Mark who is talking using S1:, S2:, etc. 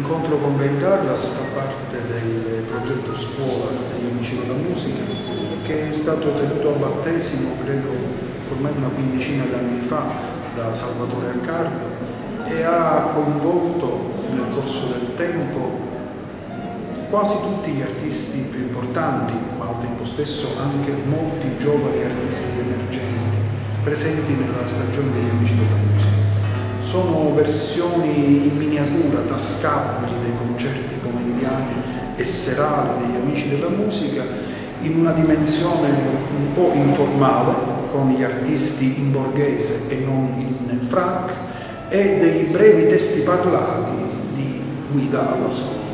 S1: L'incontro con Gay Douglas fa parte del progetto Scuola degli Amici della Musica, che è stato tenuto a battesimo, credo, ormai una quindicina d'anni fa da Salvatore Accardo, e ha coinvolto nel corso del tempo quasi tutti gli artisti più importanti, ma al tempo stesso anche molti giovani artisti emergenti presenti nella stagione degli Amici della Musica. Sono versioni in miniatura, tascabili dei concerti pomeridiani e serali degli Amici della Musica, in una dimensione un po' informale, con gli artisti in borghese e non in frac, e dei brevi testi parlati di Guida alla Scuola.